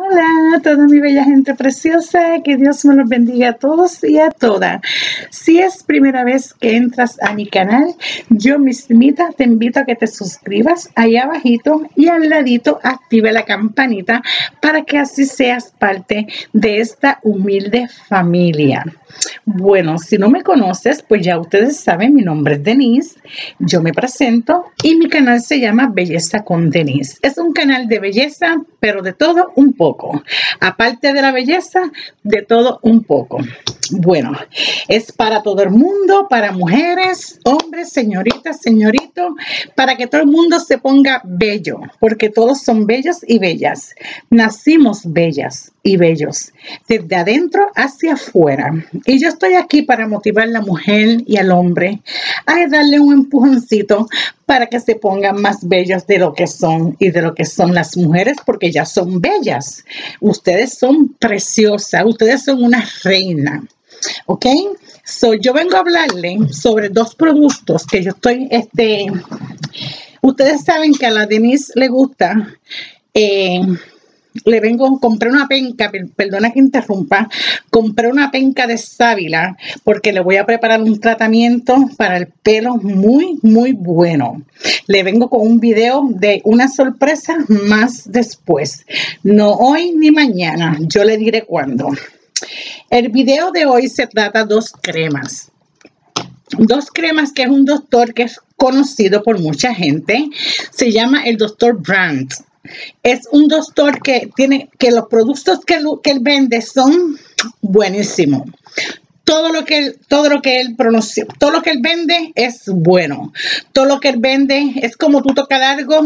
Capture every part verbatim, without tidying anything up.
Hola, toda mi bella gente preciosa, que Dios me los bendiga a todos y a todas. Si es primera vez que entras a mi canal, yo mismita te invito a que te suscribas ahí abajito y al ladito active la campanita para que así seas parte de esta humilde familia. Bueno, si no me conoces, pues ya ustedes saben, mi nombre es Denise, yo me presento y mi canal se llama Belleza con Denise. Es un canal de belleza, pero de todo un poco. Aparte de la belleza, de todo un poco. Bueno, es para todo el mundo, para mujeres, hombres, señoritas, señoritos, para que todo el mundo se ponga bello, porque todos son bellos y bellas. Nacimos bellas y bellos, desde adentro hacia afuera. Y yo estoy aquí para motivar a la mujer y al hombre a darle un empujoncito para que se pongan más bellos de lo que son y de lo que son las mujeres, porque ya son bellas. Ustedes son preciosas, ustedes son una reina. Ok, so yo vengo a hablarle sobre dos productos que yo estoy, este, ustedes saben que a la Denise le gusta, eh, le vengo, compré una penca, perdona que interrumpa, compré una penca de sábila porque le voy a preparar un tratamiento para el pelo muy, muy bueno. Le vengo con un video de una sorpresa más después, no hoy ni mañana, yo le diré cuándo. El video de hoy se trata de dos cremas. Dos cremas que es un doctor que es conocido por mucha gente. Se llama el doctor Brandt. Es un doctor que tiene que los productos que, que él vende son buenísimos. Todo lo que él, todo lo que él pronuncia, todo lo que él vende es bueno. Todo lo que él vende es como tú tocas algo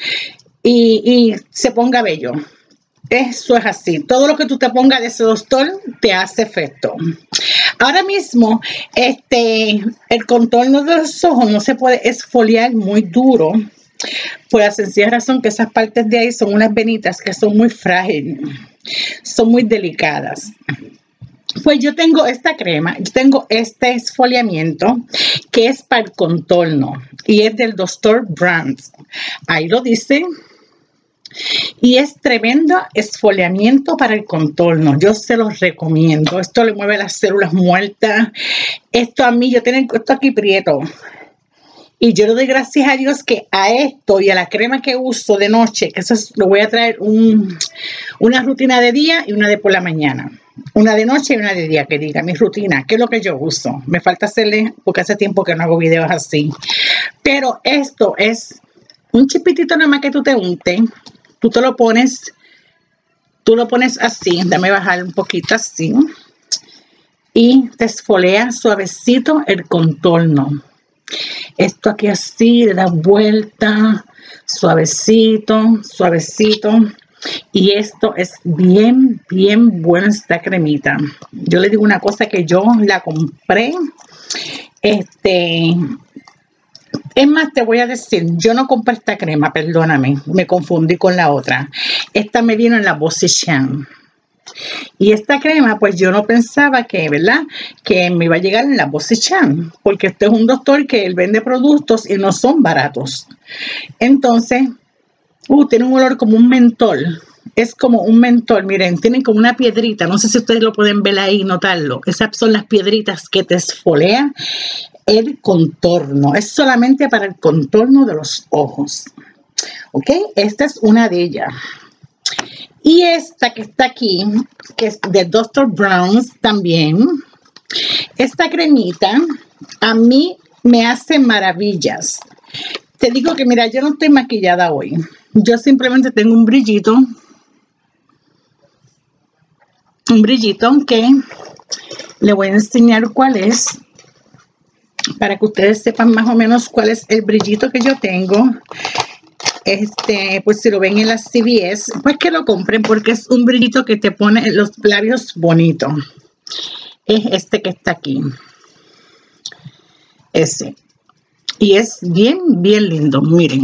y, y se ponga bello. Eso es así. Todo lo que tú te pongas de ese doctor te hace efecto. Ahora mismo, este, el contorno de los ojos no se puede exfoliar muy duro, por la sencilla razón que esas partes de ahí son unas venitas que son muy frágiles, son muy delicadas. Pues yo tengo esta crema, yo tengo este exfoliamiento que es para el contorno y es del doctor Brandt. Ahí lo dice. Y es tremendo exfoliamiento para el contorno. Yo se los recomiendo. Esto le mueve las células muertas. Esto a mí, yo tengo esto aquí prieto. Y yo le doy gracias a Dios que a esto y a la crema que uso de noche, que eso es, lo voy a traer un, una rutina de día y una de por la mañana. Una de noche y una de día, que diga mi rutina, que es lo que yo uso. Me falta hacerle, porque hace tiempo que no hago videos así. Pero esto es un chipitito nada más que tú te untes. Tú te lo pones, tú lo pones así, déjame bajar un poquito así, y te exfolia suavecito el contorno. Esto aquí así, le das vuelta, suavecito, suavecito. Y esto es bien, bien bueno esta cremita. Yo le digo una cosa que yo la compré, este... Es más, te voy a decir, yo no compré esta crema, perdóname, me confundí con la otra. Esta me vino en la Bosichan. Y esta crema, pues yo no pensaba que, ¿verdad? Que me iba a llegar en la Bosichan, porque este es un doctor que él vende productos y no son baratos. Entonces, uh, tiene un olor como un mentol. Es como un mentol, miren, tienen como una piedrita, no sé si ustedes lo pueden ver ahí, notarlo. Esas son las piedritas que te exfolian el contorno. Es solamente para el contorno de los ojos. Ok, esta es una de ellas. Y esta que está aquí, que es de doctor Brandt también. Esta cremita a mí me hace maravillas. Te digo que mira, yo no estoy maquillada hoy. Yo simplemente tengo un brillito. Un brillito que le voy a enseñar cuál es, para que ustedes sepan más o menos cuál es el brillito que yo tengo. Este, pues si lo ven en las C V S, pues que lo compren, porque es un brillito que te pone en los labios bonitos. Es este que está aquí. Ese. Y es bien, bien lindo, miren.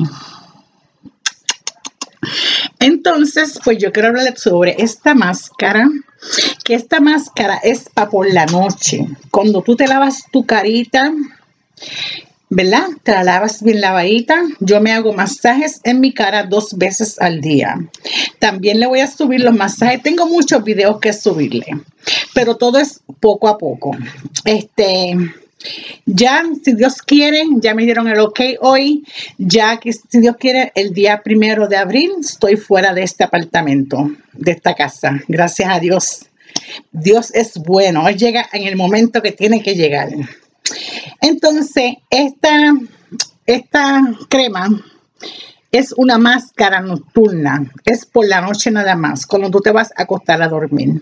Entonces, pues yo quiero hablarles sobre esta máscara. Que esta máscara es para por la noche. Cuando tú te lavas tu carita, ¿verdad? Te la lavas bien lavadita. Yo me hago masajes en mi cara dos veces al día. También le voy a subir los masajes. Tengo muchos videos que subirle, pero todo es poco a poco. Este, ya, si Dios quiere, ya me dieron el ok hoy. Ya que si Dios quiere, el día primero de abril estoy fuera de este apartamento, de esta casa. Gracias a Dios. Dios es bueno. Él llega en el momento que tiene que llegar. Entonces, esta, esta crema es una máscara nocturna. Es por la noche nada más, cuando tú te vas a acostar a dormir.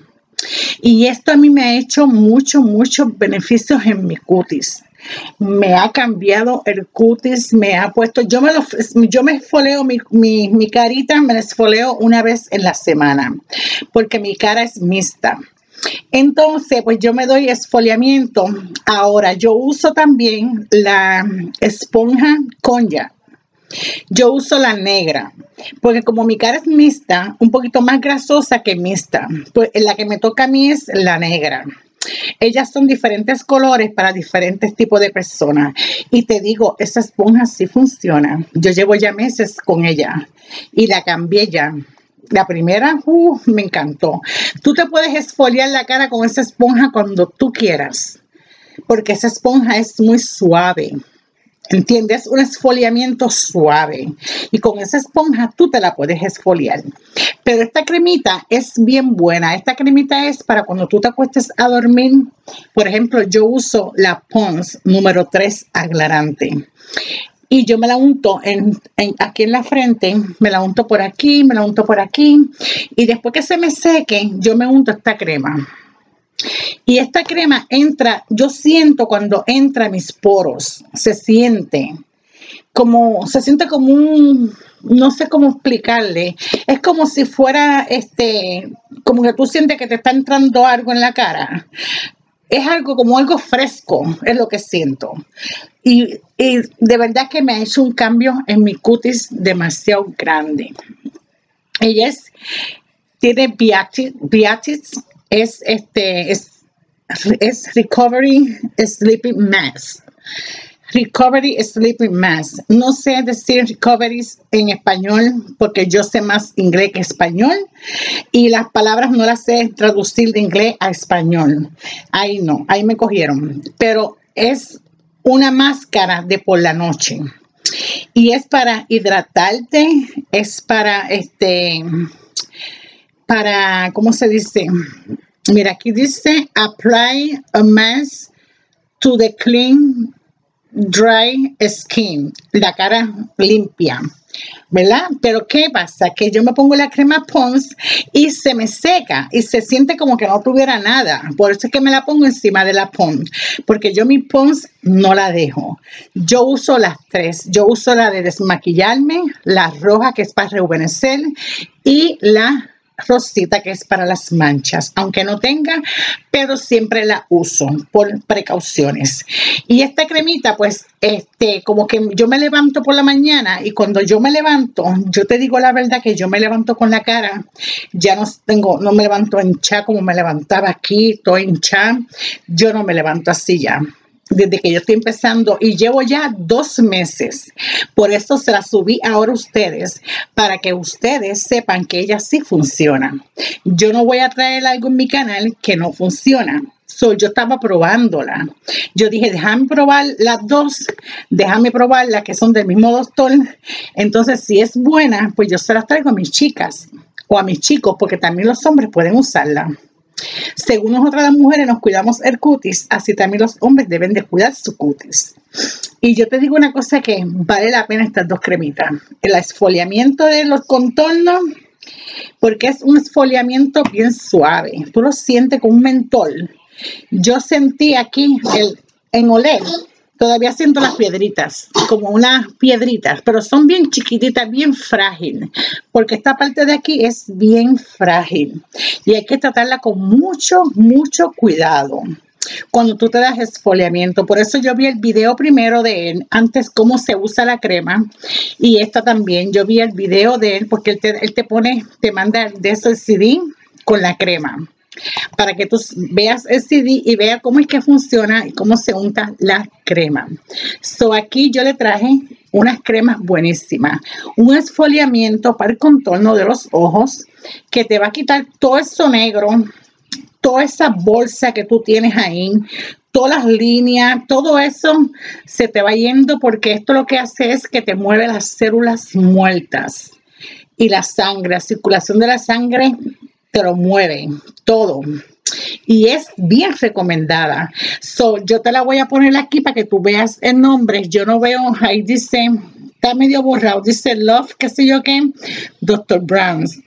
Y esto a mí me ha hecho muchos, muchos beneficios en mi cutis. Me ha cambiado el cutis, me ha puesto, yo me, lo, yo me esfoleo mi, mi, mi carita, me la esfoleo una vez en la semana, porque mi cara es mixta. Entonces, pues yo me doy esfoliamiento. Ahora, yo uso también la esponja Conya. Yo uso la negra, porque como mi cara es mixta, un poquito más grasosa que mixta, pues la que me toca a mí es la negra. Ellas son diferentes colores para diferentes tipos de personas. Y te digo, esa esponja sí funciona. Yo llevo ya meses con ella y la cambié ya. La primera, uh, me encantó. Tú te puedes esfoliar la cara con esa esponja cuando tú quieras, porque esa esponja es muy suave. ¿Entiendes? Un esfoliamiento suave. Y con esa esponja tú te la puedes esfoliar. Pero esta cremita es bien buena. Esta cremita es para cuando tú te acuestes a dormir. Por ejemplo, yo uso la Pond's número tres aclarante. Y yo me la unto en, en, aquí en la frente, me la unto por aquí, me la unto por aquí. Y después que se me seque, yo me unto esta crema. Y esta crema entra, yo siento cuando entra a mis poros, se siente como, se siente como un, no sé cómo explicarle. Es como si fuera, este, como que tú sientes que te está entrando algo en la cara. Es algo como algo fresco, es lo que siento. Y, y de verdad que me ha hecho un cambio en mi cutis demasiado grande. Ella es, tiene Beatrice, es este, es, es Recovery Sleeping Mask. Recovery Sleeping Mask. No sé decir recovery en español porque yo sé más inglés que español y las palabras no las sé traducir de inglés a español. Ahí no, ahí me cogieron. Pero es una máscara de por la noche y es para hidratarte, es para este, para, ¿cómo se dice? Mira, aquí dice apply a mask to the clean dry skin, la cara limpia, ¿verdad? Pero ¿qué pasa? Que yo me pongo la crema Pond's y se me seca y se siente como que no tuviera nada. Por eso es que me la pongo encima de la Pond's, porque yo mi Pond's no la dejo. Yo uso las tres. Yo uso la de desmaquillarme, la roja que es para rejuvenecer y la rosita que es para las manchas, aunque no tenga, pero siempre la uso por precauciones. Y esta cremita, pues, este, como que yo me levanto por la mañana y cuando yo me levanto, yo te digo la verdad que yo me levanto con la cara, ya no tengo, no me levanto hinchada como me levantaba aquí, estoy hinchada, yo no me levanto así ya. Desde que yo estoy empezando y llevo ya dos meses. Por eso se la subí ahora a ustedes, para que ustedes sepan que ella sí funciona. Yo no voy a traer algo en mi canal que no funciona. So, yo estaba probándola. Yo dije, déjame probar las dos, déjame probar las que son del mismo doctor. Entonces, si es buena, pues yo se las traigo a mis chicas o a mis chicos, porque también los hombres pueden usarla. Según nosotras las mujeres nos cuidamos el cutis, así también los hombres deben de cuidar su cutis. Y yo te digo una cosa que vale la pena estas dos cremitas. El esfoliamiento de los contornos, porque es un esfoliamiento bien suave. Tú lo sientes con un mentol. Yo sentí aquí el, en oler, todavía siento las piedritas, como unas piedritas, pero son bien chiquititas, bien frágiles, porque esta parte de aquí es bien frágil y hay que tratarla con mucho, mucho cuidado cuando tú te das esfoliamiento. Por eso yo vi el video primero de él, antes cómo se usa la crema, y esta también, yo vi el video de él, porque él te, él te pone, te manda de ese C D con la crema. para que tú veas el C D y veas cómo es que funciona y cómo se unta la crema. So, aquí yo le traje unas cremas buenísimas, un esfoliamiento para el contorno de los ojos que te va a quitar todo eso negro, toda esa bolsa que tú tienes ahí, todas las líneas, todo eso se te va yendo, porque esto lo que hace es que te mueve las células muertas y la sangre, la circulación de la sangre te lo mueve todo. Y es bien recomendada. So, yo te la voy a poner aquí para que tú veas el nombre. Yo no veo, ahí dice, está medio borrado, dice Love, qué sé yo qué, doctor Brown's.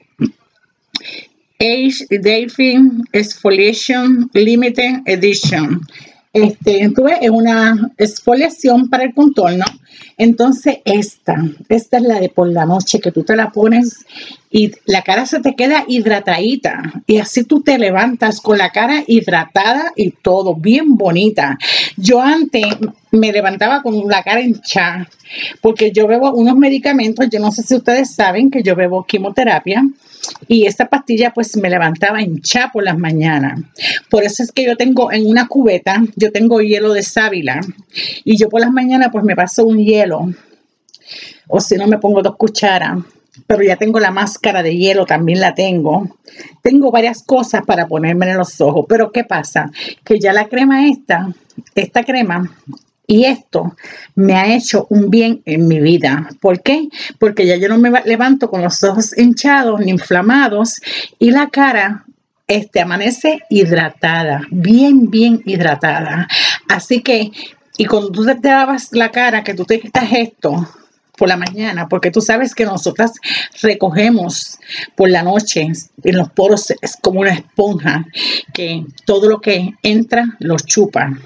Age Davy Exfoliation Limited Edition. Este, tú ves, es una exfoliación para el contorno. Entonces esta, esta es la de por la noche, que tú te la pones y la cara se te queda hidratadita. Y así tú te levantas con la cara hidratada y todo, bien bonita. Yo antes me levantaba con la cara hinchada, porque yo bebo unos medicamentos. Yo no sé si ustedes saben que yo bebo quimioterapia. Y esta pastilla pues me levantaba hinchada por las mañanas. Por eso es que yo tengo en una cubeta, yo tengo hielo de sábila. Y yo por las mañanas pues me paso un hielo. O si no me pongo dos cucharas. Pero ya tengo la máscara de hielo, también la tengo. Tengo varias cosas para ponerme en los ojos. Pero ¿qué pasa? Que ya la crema esta, esta crema... Y esto me ha hecho un bien en mi vida. ¿Por qué? Porque ya yo no me levanto con los ojos hinchados ni inflamados y la cara este, amanece hidratada, bien, bien hidratada. Así que, y cuando tú te lavas la cara, que tú te quitas esto por la mañana, porque tú sabes que nosotras recogemos por la noche en los poros, es como una esponja que todo lo que entra lo chupa.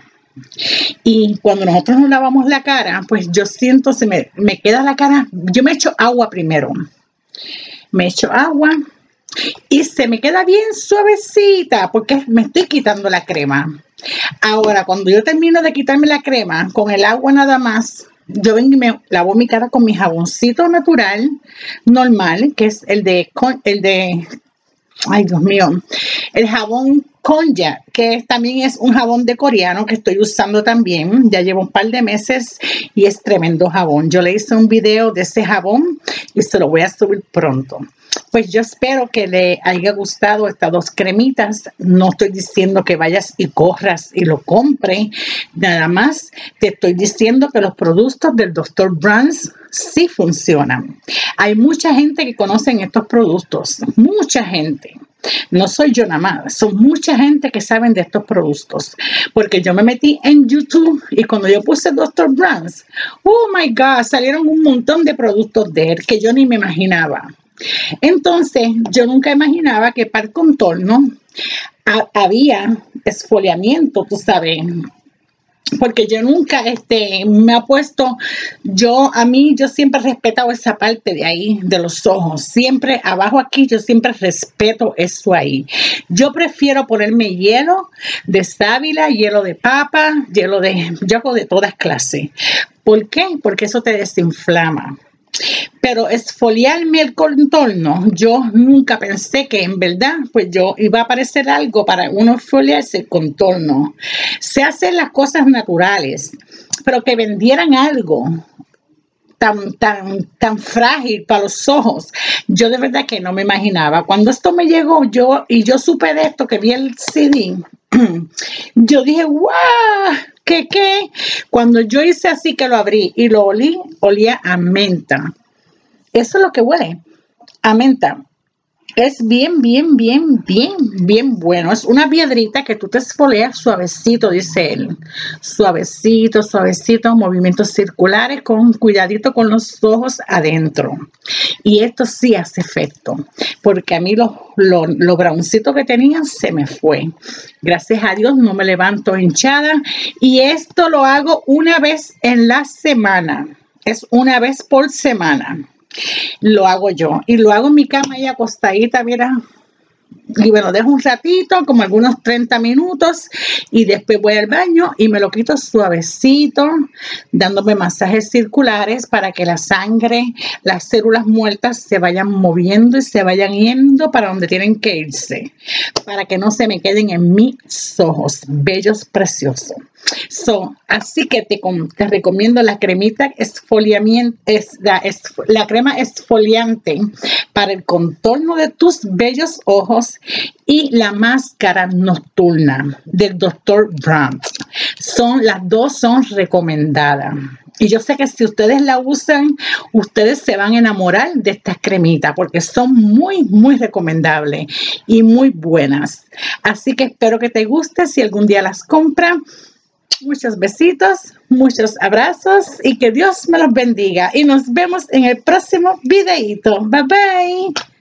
Y cuando nosotros nos lavamos la cara, pues yo siento, se me, me queda la cara, yo me echo agua primero, me echo agua y se me queda bien suavecita, porque me estoy quitando la crema. Ahora, cuando yo termino de quitarme la crema, con el agua nada más, yo vengo y me lavo mi cara con mi jaboncito natural, normal, que es el de, el de, ay Dios mío, el jabón Konjac, que también es un jabón de coreano que estoy usando también. Ya llevo un par de meses y es tremendo jabón. Yo le hice un video de ese jabón y se lo voy a subir pronto. Pues yo espero que le haya gustado estas dos cremitas. No estoy diciendo que vayas y corras y lo compres. Nada más te estoy diciendo que los productos del doctor Brown's sí funcionan. Hay mucha gente que conoce estos productos. Mucha gente. No soy yo nada más, son mucha gente que saben de estos productos, porque yo me metí en YouTube y cuando yo puse doctor Brown's, oh my God, salieron un montón de productos de él que yo ni me imaginaba. Entonces, yo nunca imaginaba que para el contorno a, había esfoliamiento, tú sabes, porque yo nunca este, me ha puesto, yo a mí, yo siempre he respetado esa parte de ahí, de los ojos, siempre abajo aquí, yo siempre respeto eso ahí. Yo prefiero ponerme hielo de sábila, hielo de papa, hielo de, yo hago de todas clases. ¿Por qué? Porque eso te desinflama. Pero esfoliarme el contorno, yo nunca pensé que en verdad, pues yo iba a aparecer algo para uno esfoliarse el contorno. Se hacen las cosas naturales, pero que vendieran algo tan, tan, tan frágil para los ojos, yo de verdad que no me imaginaba. Cuando esto me llegó, yo y yo supe de esto, que vi el C D, yo dije, wow, ¿qué qué? Cuando yo hice así que lo abrí y lo olí, olía a menta. Eso es lo que huele, a menta. Es bien, bien, bien, bien, bien bueno. Es una piedrita que tú te esfolias suavecito, dice él. Suavecito, suavecito, movimientos circulares, con cuidadito con los ojos adentro. Y esto sí hace efecto, porque a mí los lo, lo browncitos que tenía se me fue. Gracias a Dios no me levanto hinchada. Y esto lo hago una vez en la semana. Es una vez por semana. Lo hago yo y lo hago en mi cama ahí acostadita, mira, y bueno, dejo un ratito, como algunos treinta minutos, y después voy al baño y me lo quito suavecito, dándome masajes circulares para que la sangre, las células muertas se vayan moviendo y se vayan yendo para donde tienen que irse, para que no se me queden en mis ojos, bellos, preciosos. So, así que te, te recomiendo la cremita exfoliamiento, es la, es, la crema exfoliante para el contorno de tus bellos ojos y la máscara nocturna del doctor Brandt. Son, las dos son recomendadas. Y yo sé que si ustedes la usan, ustedes se van a enamorar de estas cremitas porque son muy, muy recomendables y muy buenas. Así que espero que te guste si algún día las compras. Muchos besitos, muchos abrazos y que Dios me los bendiga. Y nos vemos en el próximo videito. Bye bye.